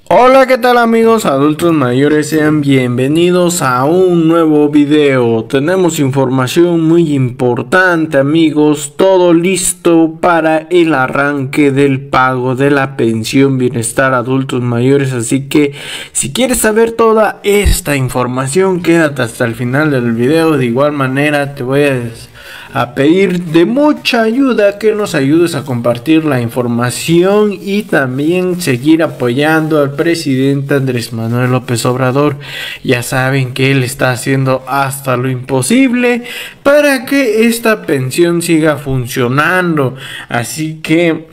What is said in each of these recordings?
Hola, ¿qué tal amigos adultos mayores? Sean bienvenidos a un nuevo video. Tenemos información muy importante amigos, todo listo para el arranque del pago de la pensión bienestar adultos mayores. Así que si quieres saber toda esta información, quédate hasta el final del video. De igual manera te voy a pedir de mucha ayuda que nos ayudes a compartir la información y también seguir apoyando al presidente Andrés Manuel López Obrador. Ya saben que él está haciendo hasta lo imposible para que esta pensión siga funcionando, así que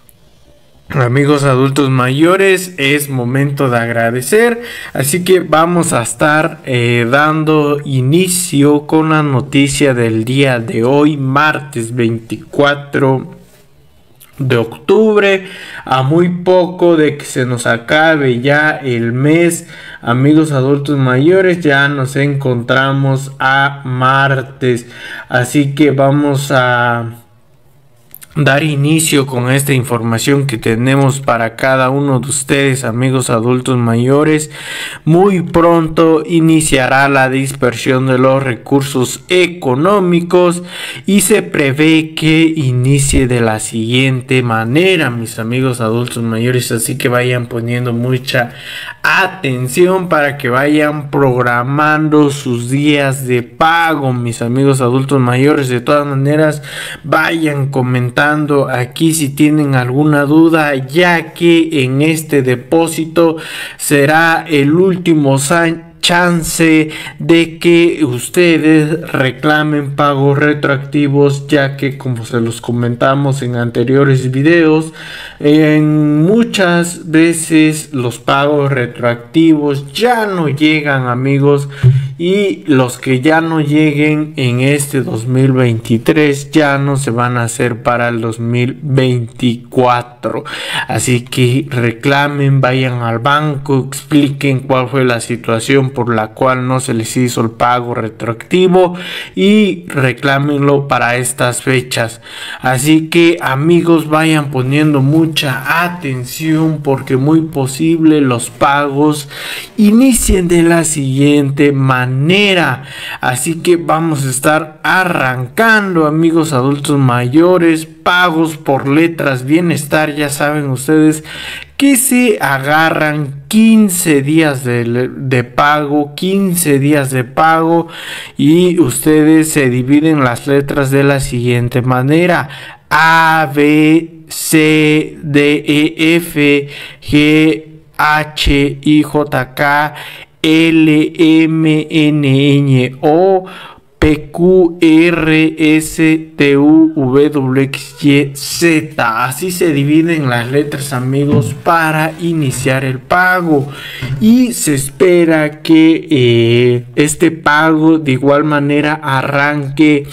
amigos adultos mayores, es momento de agradecer, así que vamos a estar dando inicio con la noticia del día de hoy, martes 24 de octubre, a muy poco de que se nos acabe ya el mes. Amigos adultos mayores, ya nos encontramos a martes, así que vamos a dar inicio con esta información que tenemos para cada uno de ustedes, amigos adultos mayores. Muy pronto iniciará la dispersión de los recursos económicos y se prevé que inicie de la siguiente manera, mis amigos adultos mayores, así que vayan poniendo mucha atención para que vayan programando sus días de pago, mis amigos adultos mayores. De todas maneras, vayan comentando aquí si tienen alguna duda, ya que en este depósito será el último chance de que ustedes reclamen pagos retroactivos, ya que como se los comentamos en anteriores videos, en muchas veces los pagos retroactivos ya no llegan, amigos, y los que ya no lleguen en este 2023 ya no se van a hacer para el 2024, así que reclamen, vayan al banco, expliquen cuál fue la situación por la cual no se les hizo el pago retroactivo y reclámenlo para estas fechas. Así que amigos, vayan poniendo mucha atención porque muy posible los pagos inicien de la siguiente manera. Así que vamos a estar arrancando, amigos adultos mayores, pagos por letras bienestar. Ya saben ustedes que se agarran 15 días de pago, 15 días de pago, y ustedes se dividen las letras de la siguiente manera: A, B, C, D, E, F, G, H, I, J, K, L, M, N, Ñ, O, P, Q, R, S, T, U, V, X, Y, Z. Así se dividen las letras, amigos, para iniciar el pago, y se espera que este pago de igual manera arranque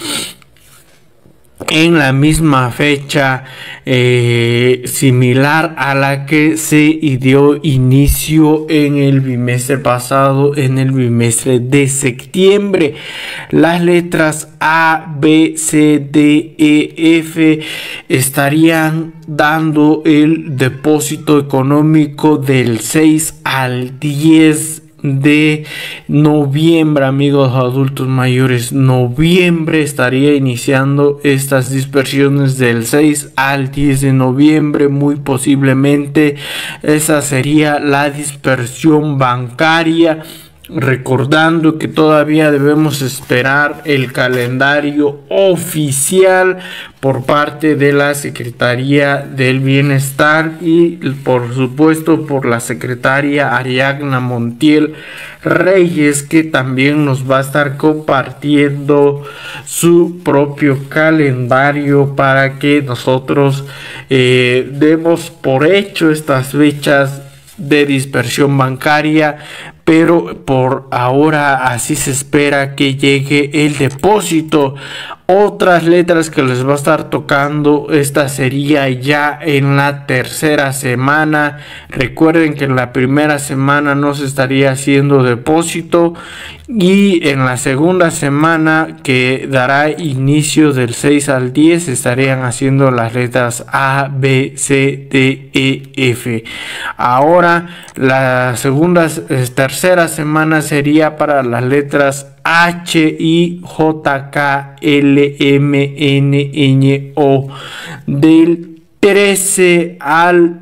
en la misma fecha similar a la que se dio inicio en el bimestre pasado, en el bimestre de septiembre. Las letras A, B, C, D, E, F estarían dando el depósito económico del 6 al 10 de noviembre, amigos adultos mayores. Noviembre estaría iniciando estas dispersiones del 6 al 10 de noviembre. Muy posiblemente esa sería la dispersión bancaria, recordando que todavía debemos esperar el calendario oficial por parte de la Secretaría del Bienestar y por supuesto por la secretaria Ariadna Montiel Reyes, que también nos va a estar compartiendo su propio calendario para que nosotros demos por hecho estas fechas de dispersión bancaria. Pero por ahora así se espera que llegue el depósito. Otras letras que les va a estar tocando, esta sería ya en la tercera semana. Recuerden que en la primera semana no se estaría haciendo depósito, y en la segunda semana, que dará inicio del 6 al 10, estarían haciendo las letras A, B, C, D, E, F. Ahora la tercera semana sería para las letras H, I, J, K, L, M, N, Ñ, O, del 13 al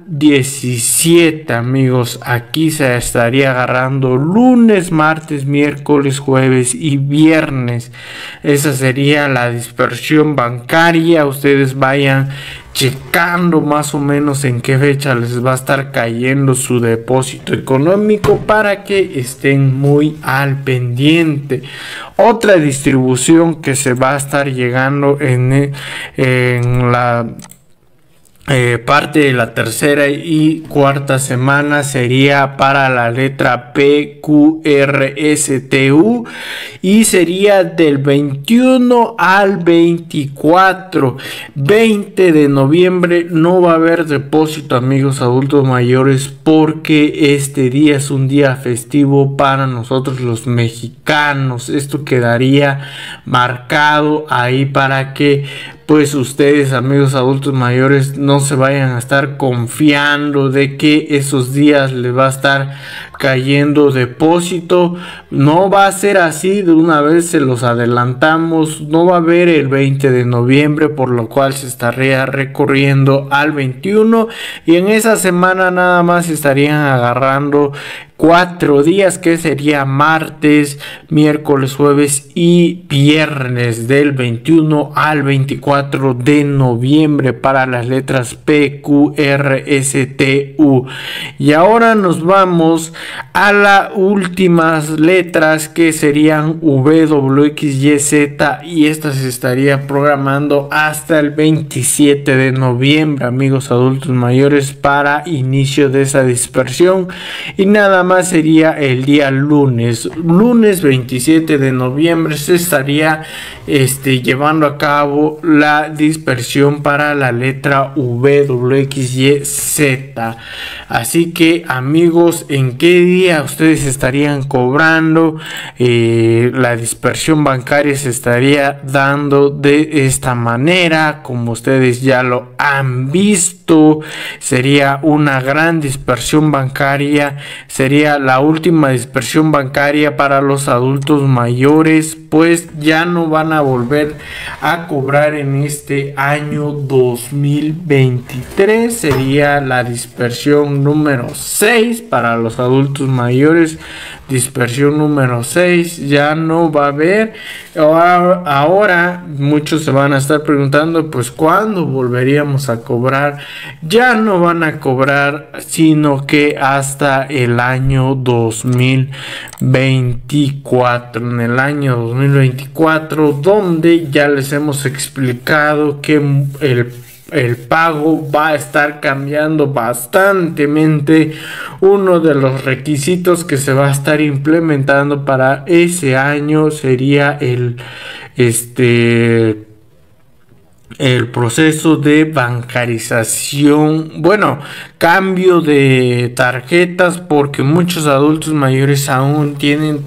17, amigos. Aquí se estaría agarrando lunes, martes, miércoles, jueves y viernes. Esa sería la dispersión bancaria. Ustedes vayan checando más o menos en qué fecha les va a estar cayendo su depósito económico para que estén muy al pendiente. Otra distribución que se va a estar llegando en la parte de la tercera y cuarta semana sería para la letra P, Q, R, S, T, U, y sería del 21 al 24. 20 de noviembre no va a haber depósito, amigos adultos mayores, porque este día es un día festivo para nosotros los mexicanos. Esto quedaría marcado ahí para que pues ustedes, amigos adultos mayores, no se vayan a estar confiando de que esos días les va a estar cayendo depósito. No va a ser así, de una vez se los adelantamos. No va a haber el 20 de noviembre, por lo cual se estaría recorriendo al 21, y en esa semana nada más estarían agarrando 4 días, que sería martes, miércoles, jueves y viernes, del 21 al 24 de noviembre para las letras P, Q, R, S, T, U. Y ahora nos vamos a las últimas letras, que serían V, W, X, Y, Z, y esta se estaría programando hasta el 27 de noviembre, amigos adultos mayores, para inicio de esa dispersión. Y nada más sería el día lunes 27 de noviembre se estaría llevando a cabo la dispersión para la letra V, W, X, Y, Z. Así que, amigos, ¿en qué día ustedes estarían cobrando? La dispersión bancaria se estaría dando de esta manera, como ustedes ya lo han visto. Sería una gran dispersión bancaria, sería la última dispersión bancaria para los adultos mayores, pues ya no van a volver a cobrar en este año 2023. Sería la dispersión número 6 para los adultos mayores. Dispersión número 6 ya no va a haber. Ahora muchos se van a estar preguntando, pues ¿cuándo volveríamos a cobrar? Ya no van a cobrar, sino que hasta el año 2024. En el año 2024, donde ya les hemos explicado que el pago va a estar cambiando bastantemente. Uno de los requisitos que se va a estar implementando para ese año sería el proceso de bancarización, bueno, cambio de tarjetas, porque muchos adultos mayores aún tienen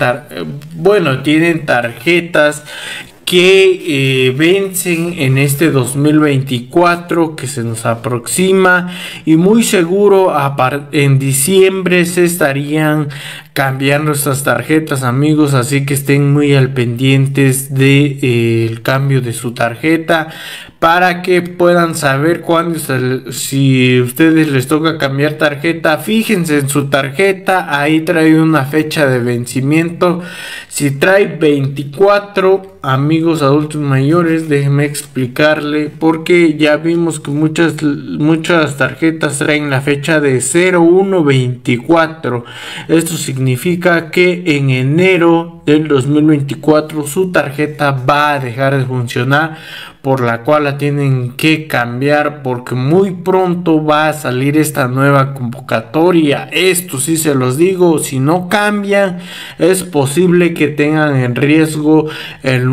tarjetas que vencen en este 2024 que se nos aproxima, y muy seguro en diciembre se estarían cambiando estas tarjetas, amigos. Así que estén muy al pendientes de el cambio de su tarjeta, para que puedan saber cuándo, si ustedes les toca cambiar tarjeta. Fíjense en su tarjeta, ahí trae una fecha de vencimiento. Si trae 24, amigos adultos mayores, déjenme explicarle, porque ya vimos que muchas tarjetas traen la fecha de 0124. Esto significa que en enero del 2024 su tarjeta va a dejar de funcionar, por la cual la tienen que cambiar, porque muy pronto va a salir esta nueva convocatoria. Esto sí se los digo, si no cambian es posible que tengan en riesgo el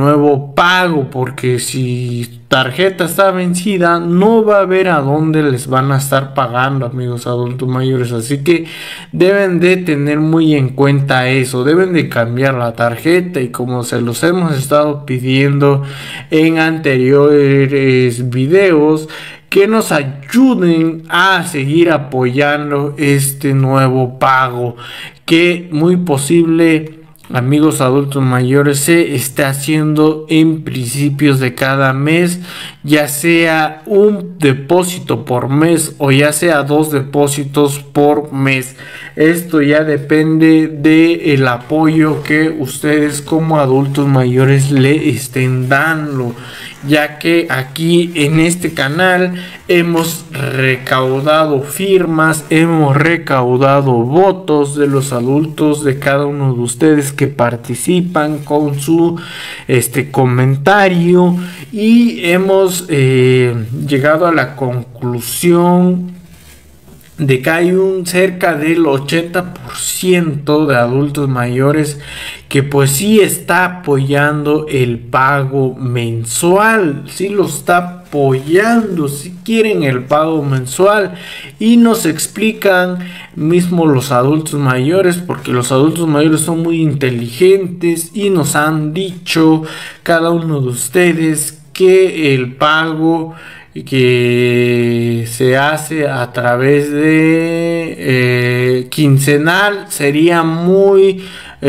nuevo pago, porque si tarjeta está vencida no va a ver a dónde les van a estar pagando, amigos adultos mayores. Así que deben de tener muy en cuenta eso, deben de cambiar la tarjeta, y como se los hemos estado pidiendo en anteriores videos, que nos ayuden a seguir apoyando este nuevo pago, que muy posible, amigos adultos mayores, se está haciendo en principios de cada mes, ya sea un depósito por mes o ya sea 2 depósitos por mes. Esto ya depende del apoyo que ustedes como adultos mayores le estén dando, ya que aquí en este canal hemos recaudado firmas, hemos recaudado votos de los adultos, de cada uno de ustedes que participan con su comentario, y hemos llegado a la conclusión de que hay cerca del 80% de adultos mayores que pues sí está apoyando el pago mensual, sí lo está apoyando, si quieren el pago mensual, y nos explican mismo los adultos mayores, porque los adultos mayores son muy inteligentes y nos han dicho cada uno de ustedes que el pago que se hace a través de quincenal sería muy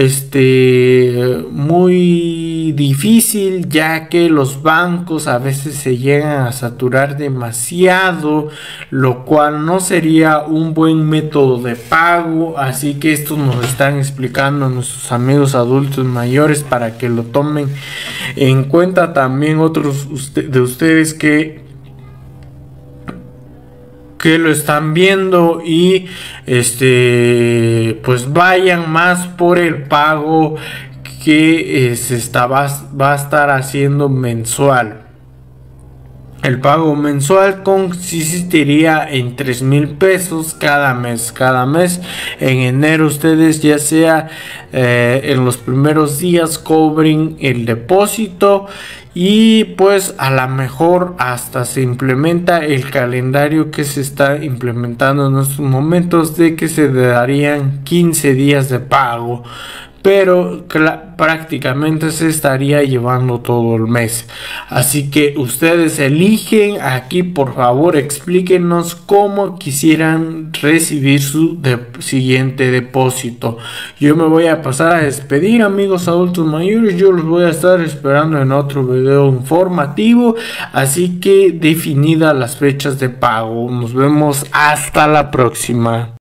muy difícil, ya que los bancos a veces se llegan a saturar demasiado, lo cual no sería un buen método de pago. Así que esto nos están explicando nuestros amigos adultos mayores para que lo tomen en cuenta también otros de ustedes que lo están viendo, y pues vayan más por el pago que va a estar haciendo mensual. El pago mensual consistiría en 3,000 pesos cada mes. En enero ustedes, ya sea en los primeros días, cobren el depósito, y pues a lo mejor hasta se implementa el calendario que se está implementando en estos momentos, de que se darían 15 días de pago, pero prácticamente se estaría llevando todo el mes. Así que ustedes eligen. Aquí por favor explíquenos cómo quisieran recibir su siguiente depósito. Yo me voy a pasar a despedir, amigos adultos mayores. Yo los voy a estar esperando en otro video informativo, así que definidas las fechas de pago. Nos vemos hasta la próxima.